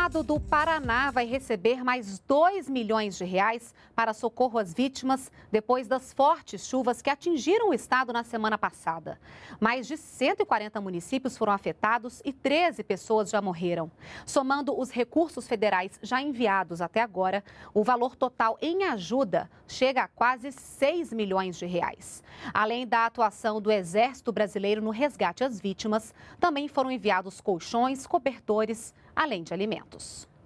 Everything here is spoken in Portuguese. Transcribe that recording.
estado do Paraná vai receber mais 2 milhões de reais para socorro às vítimas depois das fortes chuvas que atingiram o estado na semana passada. Mais de 140 municípios foram afetados e 13 pessoas já morreram. Somando os recursos federais já enviados até agora, o valor total em ajuda chega a quase 6 milhões de reais. Além da atuação do Exército Brasileiro no resgate às vítimas, também foram enviados colchões, cobertores, além de alimentos.